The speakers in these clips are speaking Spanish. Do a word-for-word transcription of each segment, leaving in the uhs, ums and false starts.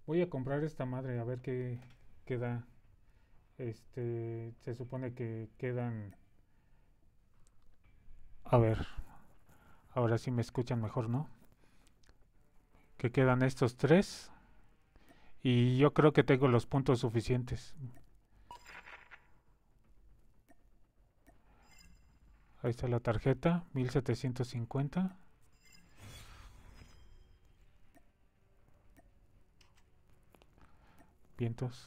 Voy a comprar esta madre a ver qué queda. Este, se supone que quedan. A ver, ahora sí me escuchan mejor, ¿no? Que quedan estos tres. Y yo creo que tengo los puntos suficientes. Ahí está la tarjeta, mil setecientos cincuenta. Vientos.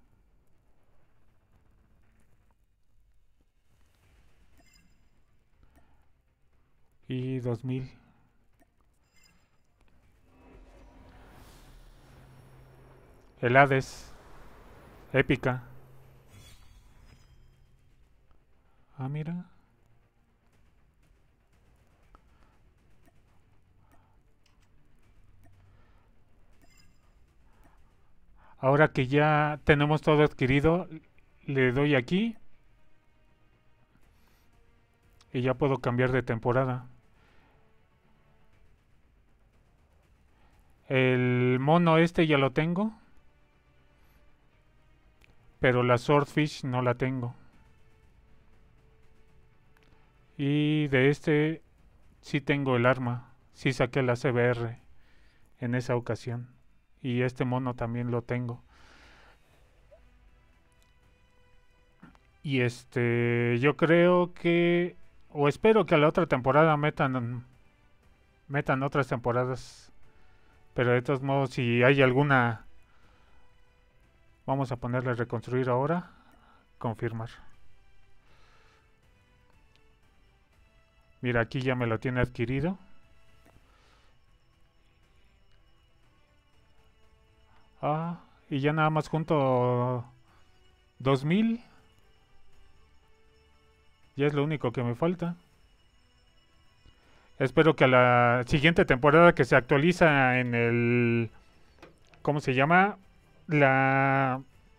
Y dos mil. El Hades. Épica. Ah, mira. Ahora que ya tenemos todo adquirido, le doy aquí y ya puedo cambiar de temporada. El mono este ya lo tengo, pero la Swordfish no la tengo. Y de este sí tengo el arma. Sí saqué la C B R en esa ocasión. Y este mono también lo tengo. Y este, yo creo que, o espero que a la otra temporada metan, metan otras temporadas. Pero de todos modos, si hay alguna, vamos a ponerle reconstruir ahora, confirmar. Mira, aquí ya me lo tiene adquirido. Ah, y ya nada más junto dos mil. Ya es lo único que me falta. Espero que a la siguiente temporada que se actualiza en el... ¿Cómo se llama? La,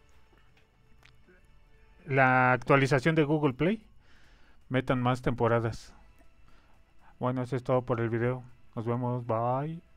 la actualización de Google Play. Metan más temporadas. Bueno, eso es todo por el video. Nos vemos. Bye.